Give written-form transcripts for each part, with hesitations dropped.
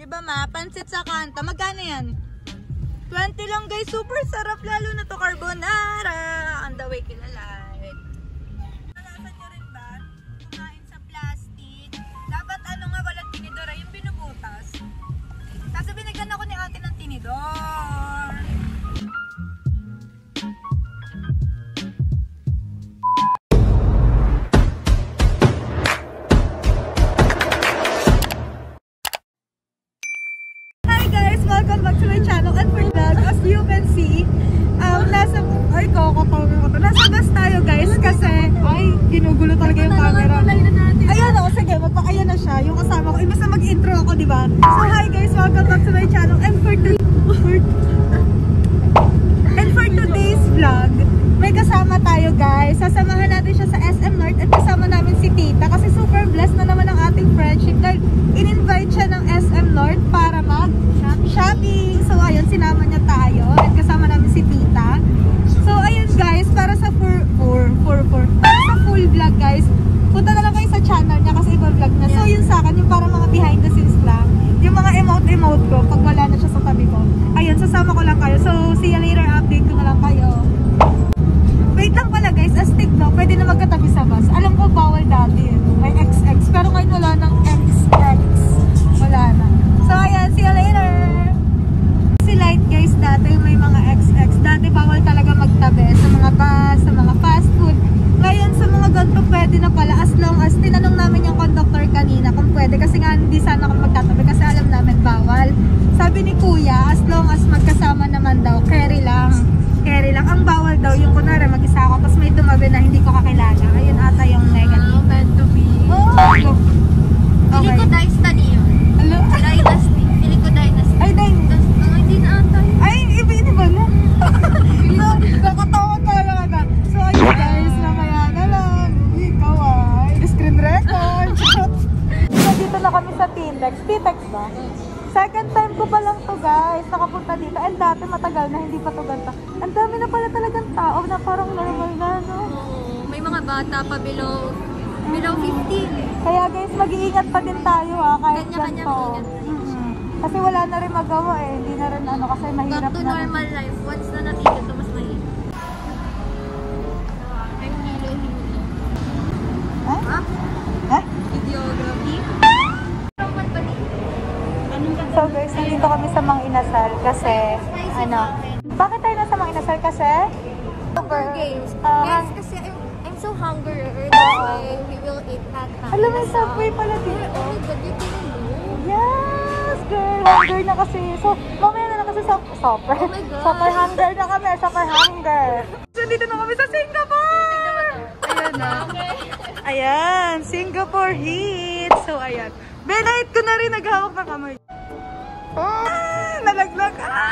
ba ma? Pansit sa kanta. Magkano yan? 20 lang guys. Super sarap. Lalo na to carbonara. On the way kilalait. Nalasan nyo rin ba? Kumain sa plastic. Dapat ano nga walang tinidora. Yung binubutas. Kasi binigyan ako ni ate ng tinidor. Welcome back to my channel and for vlog. As you can see, nasa bus tayo guys kasi ginugulo talaga yung camera. Ayan o, sige, magpakayan na siya yung kasama ko. Basta mag-intro ako, di ba? So hi guys, welcome back to my channel and for today's vlog, may kasama tayo guys. Sasamahan natin siya sa SM North at kasama namin si Tita kasi super blessed na naman ang ating friendship dahil in-invite siya ng SM North para mag-shopping. So ayun, sinama niya tayo at kasama namin si Tita. So ayun guys, para sa full vlog guys, punta na lang kayo sa channel niya kasi iba vlog niya. So yun sa akin, yung para mga behind the scenes lang, yung mga emote ko pag wala na siya sa tabi ko. Ayun, sasama ko lang kayo. So see you later, update ko na lang kayo. Wait lang pala guys, astig no, pwede na magkatabi sa bus. Alam ko bawal dati, may XX, pero ngayon wala ng XX. Wala na. So ayan, see you later. Si Light guys, dati may mga XX. Dati bawal talaga magtabi sa mga bus, sa mga fast food. Ngayon sa mga ganito pwede na pala as long as tinanong namin yung conductor kanina kung pwede. Kasi nga hindi sana kami magtatabi kasi alam namin bawal. Sabi ni kuya, as long as magkasama naman daw, carry lang. Carry lang. Ang bawal daw yung kunwari mag-isa ako tapos may tumabi na hindi ko kakilala. Ayun ata yung negative. Meant to be. Oh, okay. Pili ko Dynasty yun. Hello? Dynasty. Pili ko Dynasty. Ay, Dynasty. Hindi na ata yun. Ay, iba na. So, nakatawag ka lang agad. So, ayun guys, namaya na lang. Ikaw screen record. So, dito na kami sa T-Tex. T-Tex ba? Second time ko pa lang to guys, nakapunta dito. And dati matagal na, hindi pa to ganta. Ang dami na pala talagang tao na parang normal na, no? May mga bata pa below 15. Kaya guys, mag-iingat pa din tayo kahit Kanya-kanya ganito. mag-ingat. Kasi wala na rin magawa hindi na rin ano, kasi mahirap Back to na. normal life. Once na natigil to, mas mahirap. Ang hilo-hilo. Ha? Ha? Videography. So guys, nandito kami sa Mang Inasal kasi, bakit tayo nasa Mang Inasal kasi? Hunger Games. Guys, kasi I'm so hungry. That's why we will eat at Alam mo, Subway pala dito. Oh my God, you didn't know. Yes, girl. Hunger na kasi. So, mamaya na kasi supper. Oh my God. Supper hunger na kami. Supper hunger. So, dito na kami sa Singapore. Ayan na. Ayan, Singapore heat. So, ayan. Benait ko na rin. Naghawak na kamay. Nalaglag.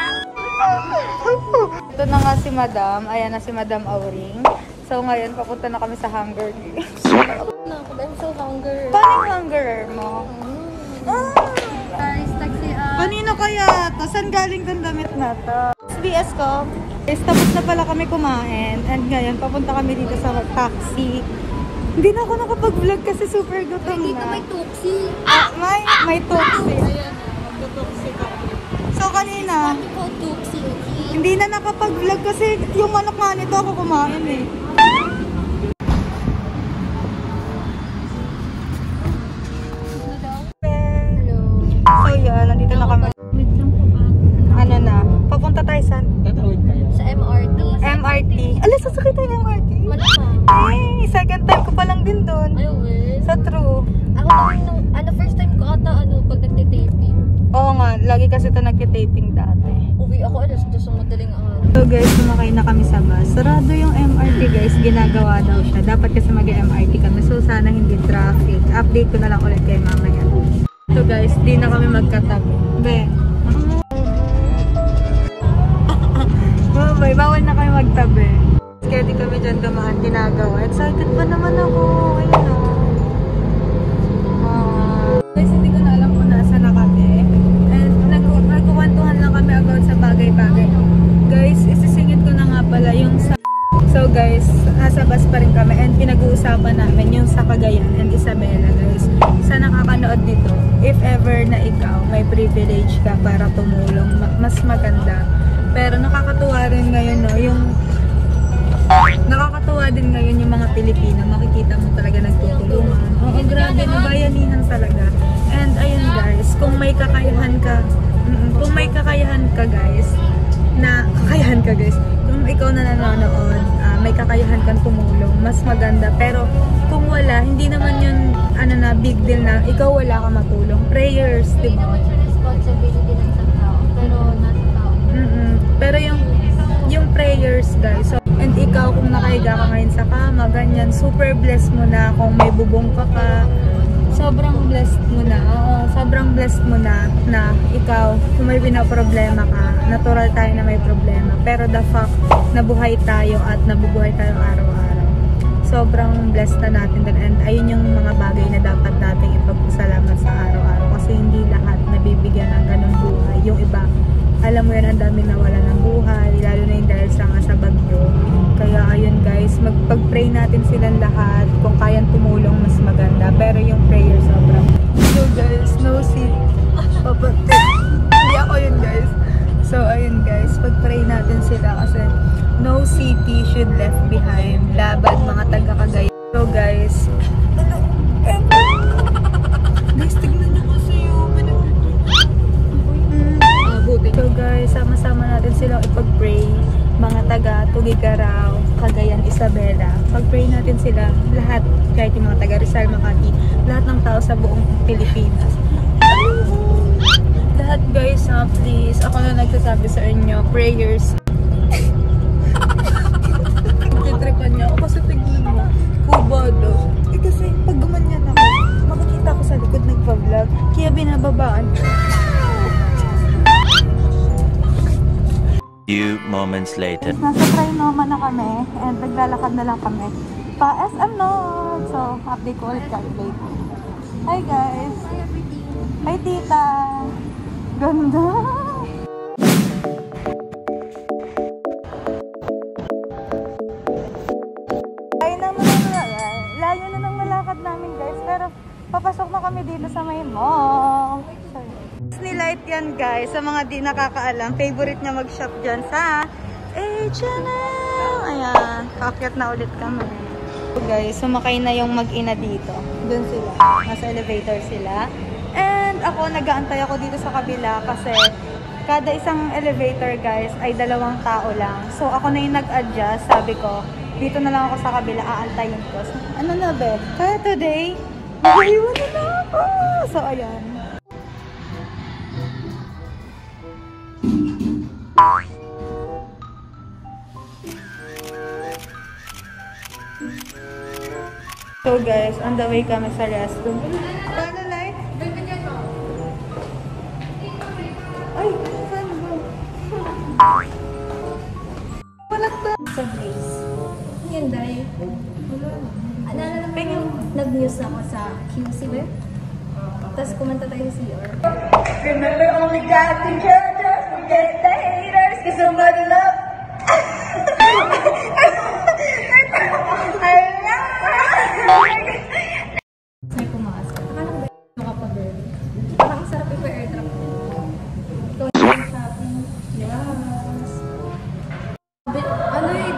Ito na nga si Madam. Ayan na si Madam Auring. So ngayon, papunta na kami sa Hunger Games. I'm so hungry. Paano yung hungerer mo? Guys, taxi Kanino kaya to? Saan galing tong damit na to? SBS ko. Tapos na pala kami kumain. And ngayon, papunta kami dito sa taxi. Hindi na ako nakapag-vlog kasi super gutom na. Dito may tuksi. May tuksi. Ayan. Magtutuksi kami. So kanina, Tuksi, okay? hindi na nakapag-vlog kasi yung manok nga nito ako kumain eh. Hello. So yan, nandito na kami. Wait lang po ba? Ano na, papunta tayo saan? Sa MRT. MRT. Alas, sasakit tayo ng MRT? Wala pa. Ay, second time ko pa lang din doon. Ayaw eh. Sa True. Ako naman first time ko ata pag nagtitaping. Oo nga, lagi kasi ito nagtitaping dati. Uwi ako alas 2 sa madaling araw. So guys, sumakay na kami sa bus. Sarado yung MRT guys, ginagawa daw siya. Dapat kasi mag-MRT kami. So sana hindi traffic. Update ko na lang ulit kay mamaya. So guys, di na kami magkatabi. Be. Babay, bawal na kami magtabi. Kaya di kami dyan dumaan ginagawa. Excited pa naman ako. Ayun o. Guys, hindi ko na alam kung nasa na kami. And nagkukwentuhan lang kami about sa bagay-bagay. Guys, isisingit ko na nga pala yung sa So guys, nasa bus pa rin kami and pinag-uusapan namin yung sa Cagayan and Isabela guys. Sa nakakanood dito, if ever na ikaw may privilege ka para tumulong, mas maganda. Pero nakakatuwa rin ngayon no, nakakatuwa din ngayon yung mga Pilipino, makikita mo talaga nagtutulungan. Oo, grabe, bayanihan talaga. And ayun guys, kung may kakayahan ka guys, kung ikaw na nanonood, may kakayahan kang tumulong, mas maganda. Pero kung wala, hindi naman yun big deal na ikaw wala kang matulong. Prayers, Hindi diba? naman siya responsibility ng isang tao, pero nasa tao. Pero yung prayers guys, so, and ikaw kung nakahiga ka ngayon sa kama, ganyan, super blessed mo na kung may bubong ka pa. Sobrang blessed mo na. Oo, sobrang blessed mo na ikaw, kung may pinaproblema ka, natural tayo na may problema. Pero the fact na buhay tayo at nabubuhay tayo araw-araw, sobrang blessed na natin din. And ayun yung mga bagay na dapat nating ipagpasalamat sa araw-araw. Kasi hindi lahat nabibigyan ng ganung buhay. Yung iba, alam mo yan, ang daming nawala ng buhay, lalo na yung dahil sa bagyo. Kaya ayun guys, magpag-pray natin silang lahat. Kung kayang tumulong, mas maganda. Pero yung prayer sobrang. So guys, no seat. Hindi ako yun guys. So ayun guys, pag-pray natin sila kasi no city should left behind. Laban mga taga-Cagayan. So guys, tignan nyo kasi yung so guys, sama-sama natin silang ipag-pray, mga taga Tugigaraw, Cagayan, Isabela. Pag-pray natin sila, lahat, kahit yung mga taga Rizal, Makati, lahat ng tao sa buong Pilipinas. Lahat guys, please, ako na nagsasabi sa inyo, prayers. Titripan niya ako kasi tignan mo, kubado. Kasi pag gumanyan ako, makikita ko sa likod nagpa-vlog, kaya binababaan. Few moments later. Nasa Trinoma na kami and naglalakad na lang kami pa SM North. So, update ko ulit kayo later. Hi guys! Hi tita! Ganda! Layo na ng malakad namin guys, pero papasok na kami dito sa may mall. Nilight yan guys, sa mga di nakakaalam, favorite niya mag-shop dyan sa H&M. Ayan, kaakyat na ulit kami. So guys, sumakay na yung mag-ina dito. Doon sila, nasa elevator sila. And ako, nag-aantay ako dito sa kabila kasi kada isang elevator guys ay 2 tao lang. So ako na yung nag-adjust, sabi ko, dito na lang ako sa kabila, aantayin ko. So, ano na be? Kaya today, mag-iwan na ako. So ayan. So guys, on the way kami sa restroom. Paano light? Ay, saan ba? Walang to. Sa place. Yun dahil. Naalala mo yung nag-news ako sa QC web? Tapos kumanta tayo sa CR. Remember only God can judge us, forget the haters, cause somebody love. May pumakas. Akala ko ba yung kapag-girl? Parang ang sarap yung airdrop. Ito yung shopping. Yes. Ano eh?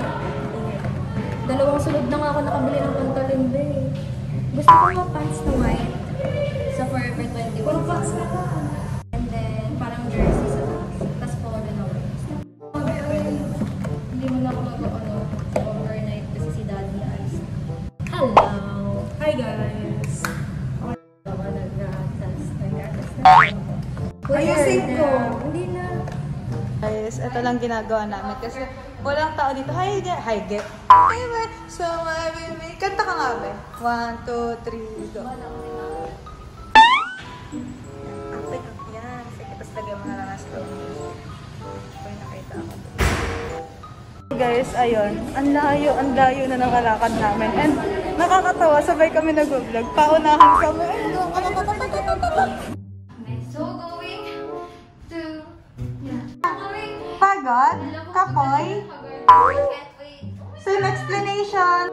2 sunod na nga ako nakabili ng pantolin ba eh. Gusto ko mga pants na white sa Forever 21. Puro pants na ka. And then parang jersey sa taas. Tapos polo na white. Hindi mo na ako overnight kasi si Daddy Ice. Hello! Hi guys! Ayusin ko! Hindi na. Guys, ito lang ginagawa namin kasi walang tao dito. Hi, hi, get. Hi, man. So, baby. Kanta ka nga, be. 1, 2, 3, go. Yan. Sige, tapos lagyan mo na lang sa loob. May nakita ako. Guys, ayun. Ang layo na nakalakad namin. And nakakatawa, sabay kami nag-vlog. Paunahan kami. So going to... Pagod? Kapoy? Can't wait. Same explanation.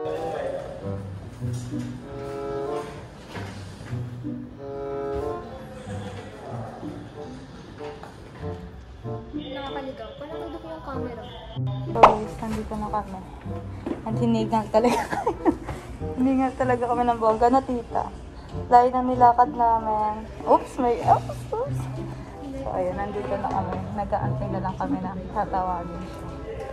Nakakaligaw. Kung nakadok yung camera. So guys, nandito na kami. At hinigal talaga hinigal talaga kami ng bongga na tita. Layo na nilakad namin. Oops, oops. So ayun, nandito na kami. Nag-aantay na lang kami na tatawagin siya.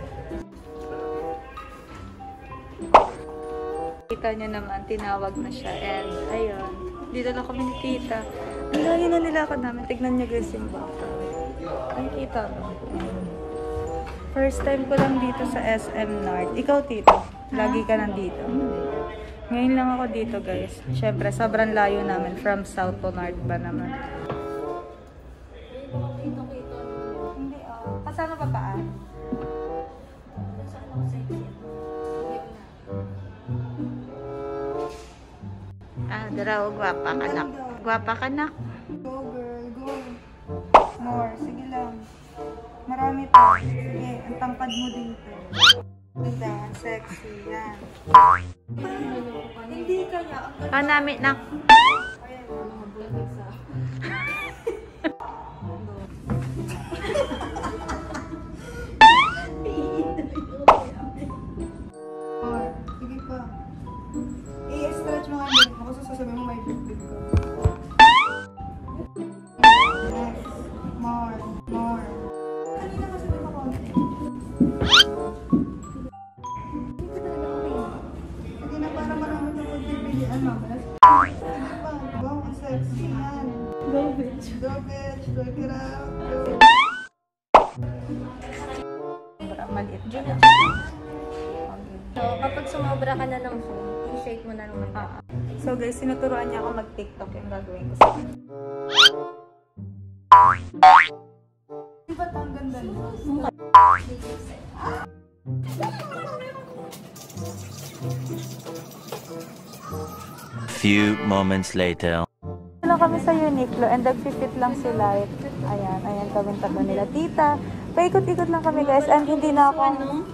Kita niya naman, tinawag na siya. And ayun, dito na kami ni tita. Ang layo na nilakad namin. Tignan niyo guys yung baka. Ang kita mo. First time ko lang dito sa SM North. Ikaw, tito? Lagi ka nandito? Ngayon lang ako dito, guys. Siyempre, sobrang layo namin. From South to North ba naman? Hindi, oh. Kasama pa paa? Daraw, gwapa ka na. Gwapa ka na. Go, girl, go. More, sige lang. Marami pa. Sige, ang tangkad mo dito. Ganda, sexy, yan. Hindi kaya. Namin na. Sige pa. I-stretch mo nga leg mo kasi sasabihin mo may big ko. Next. More. Kanina kasi di ba konti? Hindi na para marami na magpipilian, mama. Sige pa. Wow, ang sexy yan. Go, bitch. Work it out. Maliit dyan. So, kapag sumobra ka na ng phone, i-shake mo na naman. So guys, sinuturuan niya ako mag-TikTok yung gagawin ko sa kanya. Di ba ang ganda niya? Few moments later. Lang kami sa Uniqlo and nag-fit lang si Light. Ayan kami tatlo nila. Tita, paikot-ikot lang kami guys and hindi na ako...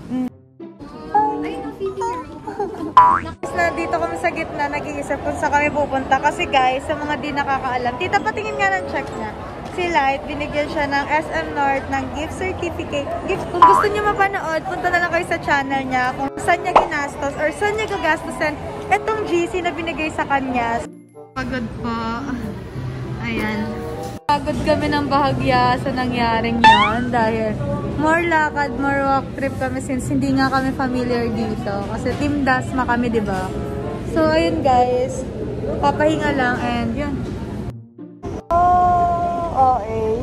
Dito kami sa gitna, nag-iisip kung saan kami pupunta. Kasi guys, sa mga di nakakaalam, tita, patingin nga ng check niya. Si Light, binigyan siya ng SM North ng gift certificate. Kung gusto niyo mapanood, punta na lang kayo sa channel niya kung saan niya ginastos or saan niya gagastusin itong GC na binigay sa kanya. Pagod po. Ayan. Pagod kami ng bahagya sa nangyaring yan dahil more lakad, more walk trip kami since hindi nga kami familiar dito. Kasi Team Dasma kami, di ba? So, ayun guys. Papahinga lang and yun. Oh, okay.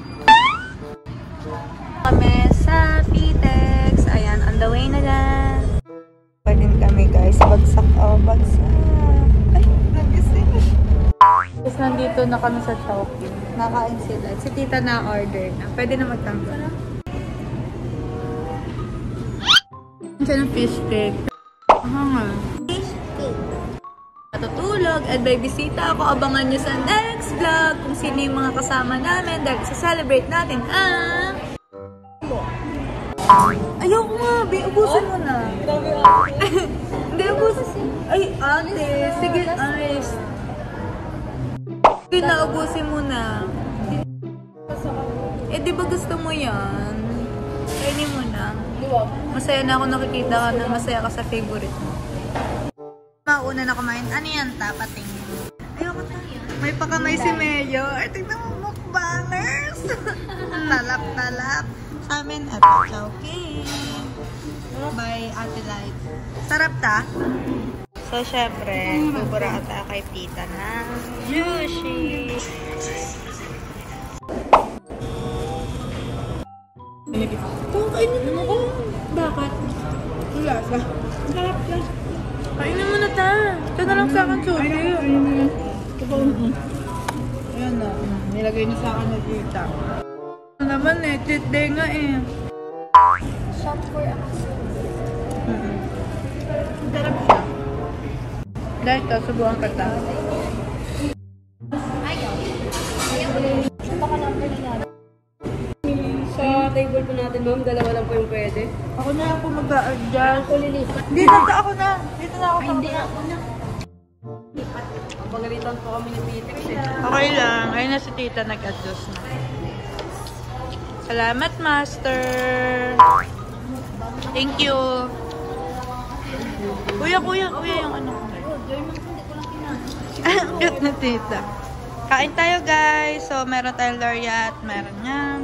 Kami sa Pitex. Ayan, on the way na lang. Pa din kami guys. Bagsak. Ay, nagising. Tapos nandito na kami sa Chowking. Nakain sila. Si tita na order na. Pwede na magtanggol. Siya ng fish cake. Fish cake. Matutulog at may bisita ako. Abangan nyo sa next vlog kung sino yung mga kasama namin dahil sa-celebrate natin ang... Ayoko nga, ubusin mo na. Hindi, ubusin. Ay, ate. Sige, ayos. Sige na, ubusin mo na. Eh, di ba gusto mo yan? Kainin mo na. Masaya na ako nakikita ka na masaya ka sa favorite mo. Mauna na kumain. Ano yan? Tapating. Ayoko na. May pakamay si Mayo. Ay, tignan mo, mukbangers. Talap. Sa amin, eto, Chowking. By Ate Light. Sarap ta? So, syempre, bubura ata kay tita na juicy. Kainin mo ko. Bakit? Wala sa. Sarap lang. Kainin mo na ta. Ito na lang sa akin, Churi. Kainin mo na. Ayan na. Nilagay niyo sa akin na tita. Ano naman eh. Cheat day nga eh. Shop for us. Sarap siya. Dahil ito, subukan ka ta. Ayaw. Baka number na natin. So, table po natin, ma'am. Dalawa lang po yung pwede. Ako na lang po mag-adjust. Ako lilipat. Dito na ako na. Dito na ako. Hindi ako na. Lipat. Pagalitan po kami ni Peter. Okay lang. Ayun na si tita nag-adjust na. Salamat, master. Thank you. Kuya yung ano. Ang cute na tita. Kain tayo, guys. So, meron tayong laureate. Meron yan.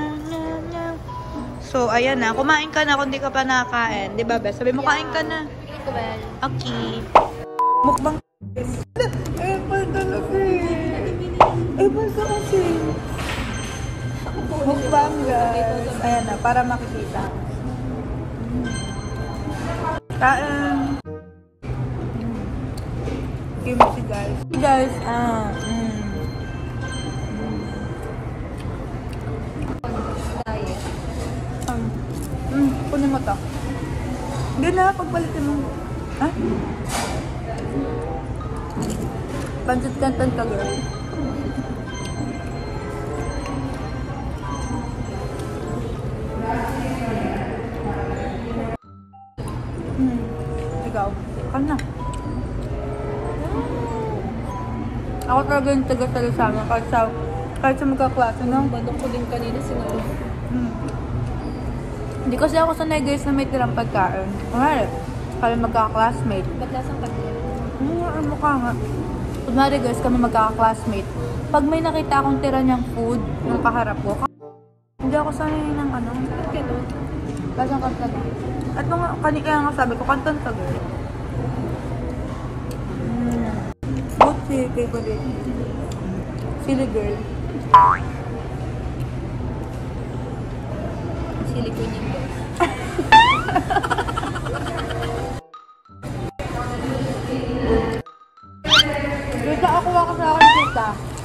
So, ayan na. Kumain ka na kung di ka pa nakakain. Di ba, Bes? Sabi mo, kain ka na. Okay. Mukbang. Apple talaga eh. Apple ka kasi. Mukbang, guys. Ayan na, para makikita. Kain. Kimchi, guys. Guys, kunin mo to. Hindi na, pagpalitin mo. Ha? Pancit canton ka, girl. Ikaw. Kan na. Ako talaga yung taga-talasama kahit sa magkaklase, no? Badok ko din kanina sinalo. Hindi kasi ako sanay, guys, na may tirang pagkain. Kunwari, kami magkaka-classmate. Ba't lasang pagkain? Ang mukha nga. Kunwari, guys, kami magkaka-classmate. Pag may nakita akong tira niyang food, yung kaharap ko, hindi ako sanay ng ano. Ba't gano'n? Lasang kantan. At kaya nga sabi ko, kantan ka, girl. Good si favorite. Silly girl. Silikon yung boss. Tita, ako ka sa akin, tita.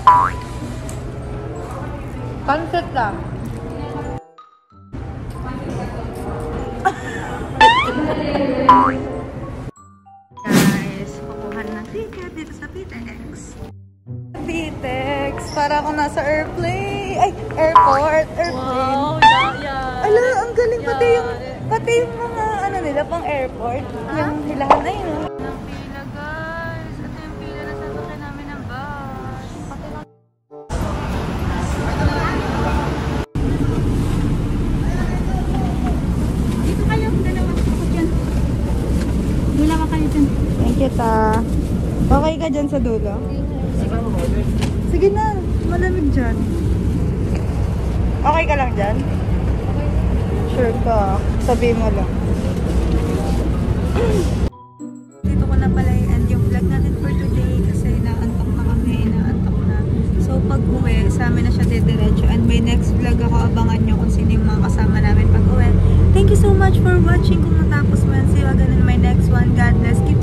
Pancit lang. Guys, kukuha ng ticket dito sa Pitex. Pitex, para ako nasa airplane. Ay, airport. Airplane. Wow, yeah. Ala, ang galing. Pati yung mga ano nila pang airport. Yung hilahan na yun. Ang pila, guys. Ito yung pila na sasakyan namin ng bus. Dito kayo, dalawa ako dyan. Dalawa kayo dyan. Thank you, ta. Okay ka dyan sa dulo? Sige na, malamig dyan. Okay ka lang dyan? Sure ka. Sabihin mo lang. Dito ko na pala i-end yung vlog natin for today kasi inaantok na kami, inaantok na. So pag uwi, sa amin na siya didiretso. And may next vlog ako, abangan nyo kung sino yung mga kasama namin pag uwi. Thank you so much for watching. Kung natapos mo yan, see you again in my next one. God bless. Keep